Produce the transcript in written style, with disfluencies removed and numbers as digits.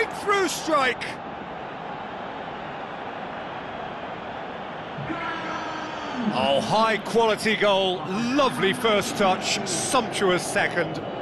breakthrough strike! Oh, high-quality goal, lovely first touch, sumptuous second.